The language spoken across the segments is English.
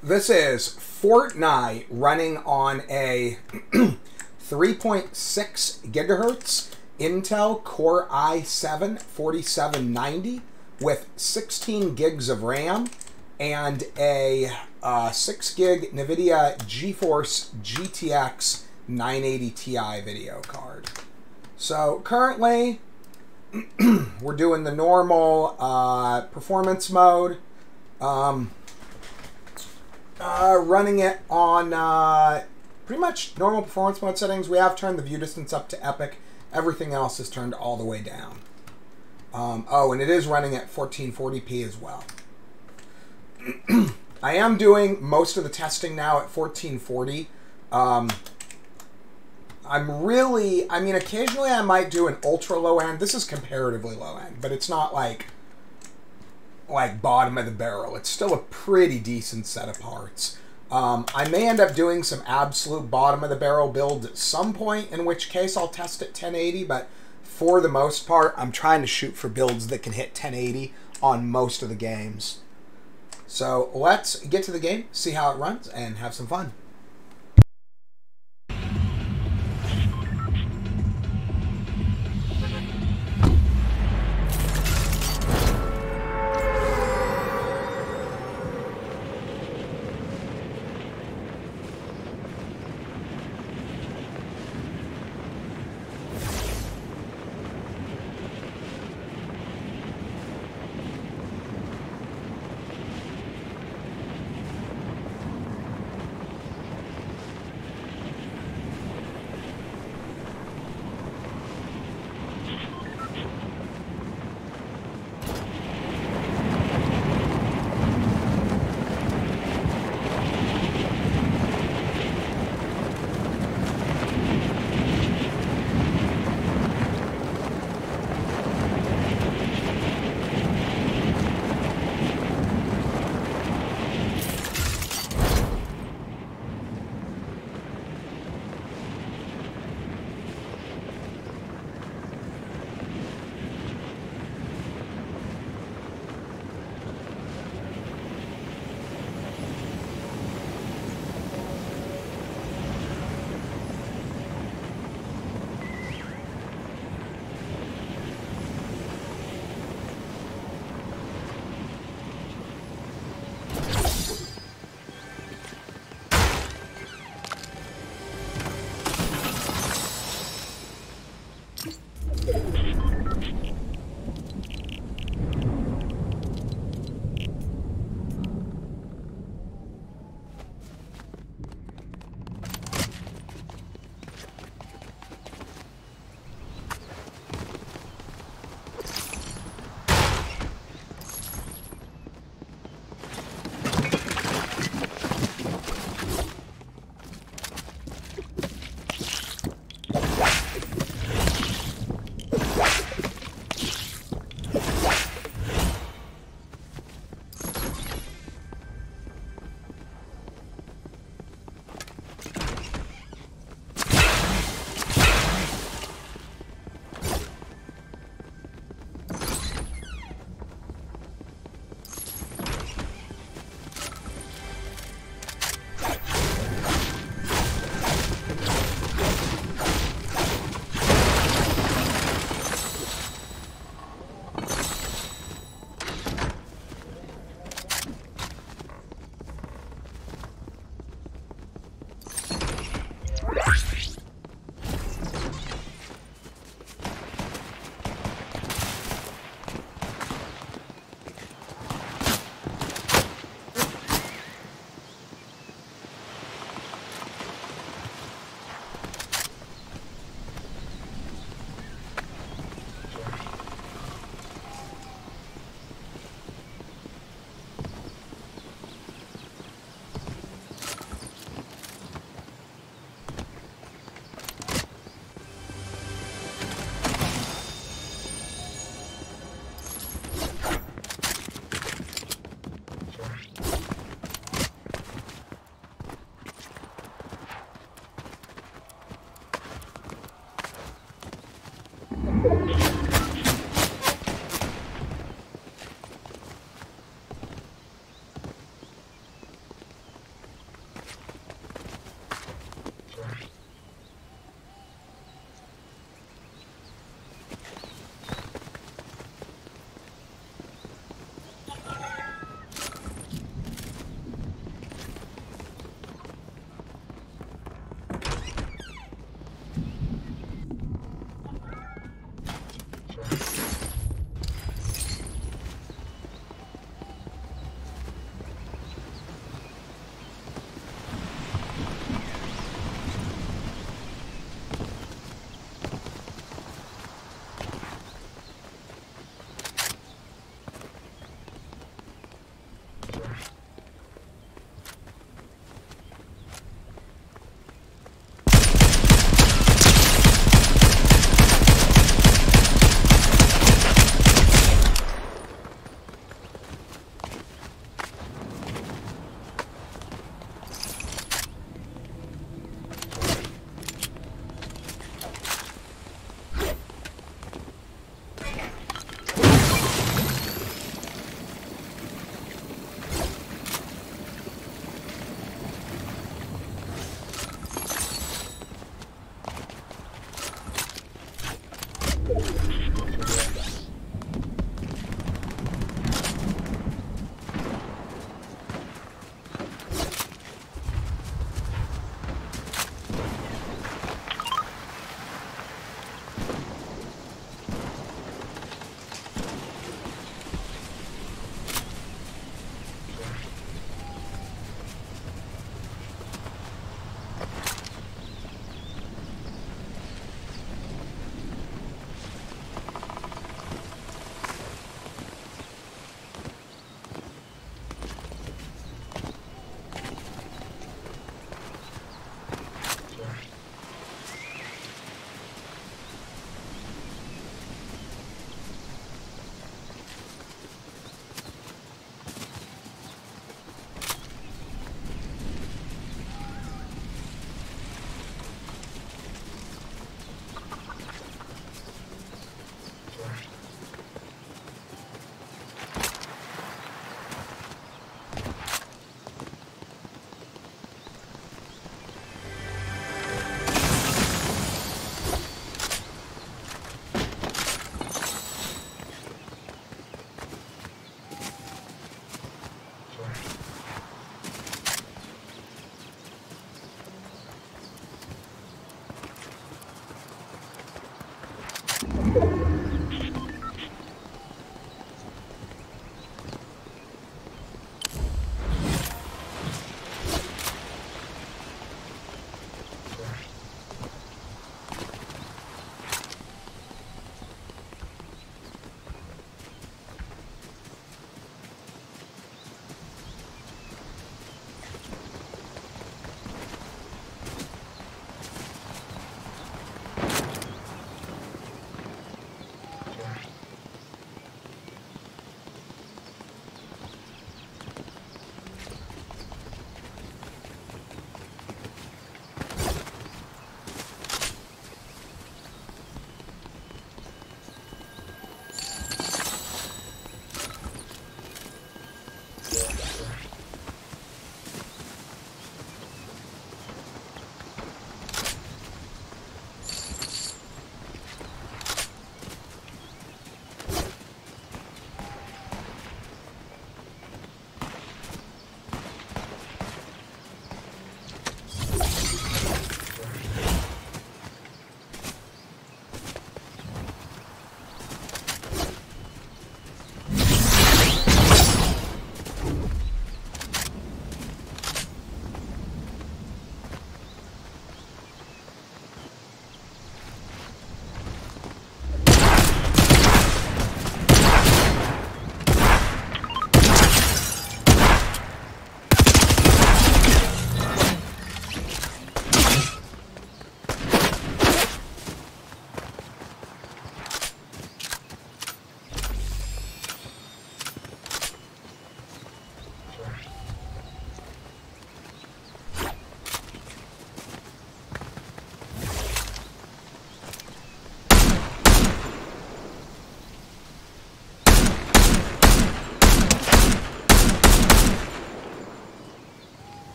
This is Fortnite running on a 3.6 gigahertz Intel Core i7-4790 with 16 gigs of RAM and a 6 gig NVIDIA GeForce GTX 980 Ti video card. So currently we're doing the normal performance mode. Running it on pretty much normal performance mode settings. We have turned the view distance up to epic. Everything else is turned all the way down. Oh, and it is running at 1440p as well. I am doing most of the testing now at 1440. Occasionally I might do an ultra low end. This is comparatively low end, but it's not like bottom of the barrel. It's still a pretty decent set of parts. I may end up doing some absolute bottom of the barrel builds at some point, in which case I'll test at 1080, but for the most part, I'm trying to shoot for builds that can hit 1080 on most of the games. So let's get to the game, see how it runs, and have some fun.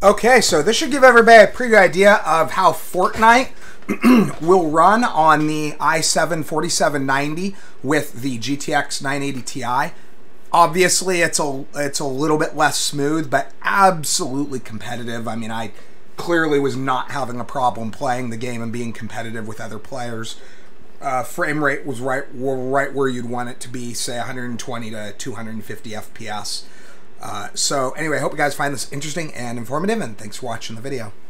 Okay, so this should give everybody a pretty good idea of how Fortnite will run on the i7-4790 with the GTX 980 Ti. Obviously, it's a little bit less smooth, but absolutely competitive. I mean, I clearly was not having a problem playing the game and being competitive with other players. Frame rate was right where you'd want it to be, say 120 to 250 FPS. So anyway, I hope you guys find this interesting and informative, and thanks for watching the video.